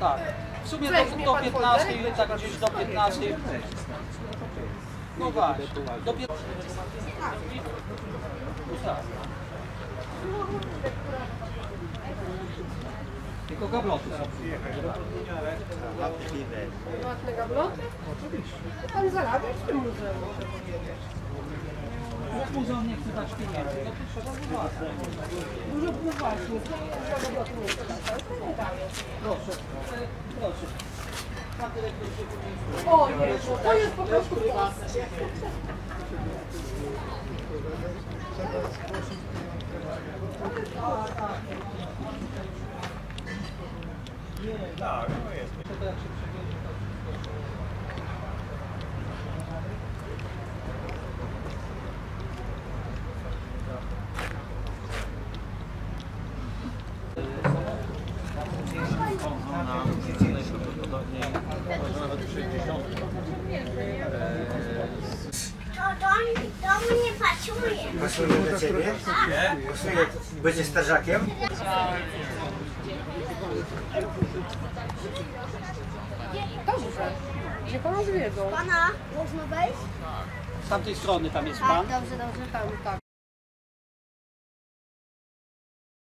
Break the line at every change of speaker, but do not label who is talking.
Tak. W sumie do 15, tak gdzieś do 15. No właśnie, do 15. Tak. Tylko gabloty są.
Ładne gabloty? Pan zarabia w tym muzeum.
Jak muzeum nie chce dać pieniędzy, no to trzeba wypłacać.
Dużo, no właśnie, dużo gabloty nie chce dać, ale to nie daje.
Proszę, proszę. Pan dyrektor się powinien...
O Jezu, to jest po prostu Polsce.
Tak, no jest. To jak się przewiedzie, to wszystko.
To mnie pasuje.
Pasuje do ciebie? Pasuje. Będzie strażakiem?
Dobrze, niech pana zwiedzą.
Pana, można wejść?
Z tamtej strony tam jest
Tak,
pan.
dobrze, tam, tak.